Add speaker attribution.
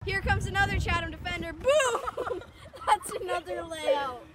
Speaker 1: Here comes another Chatham defender. Boom! That's another layout.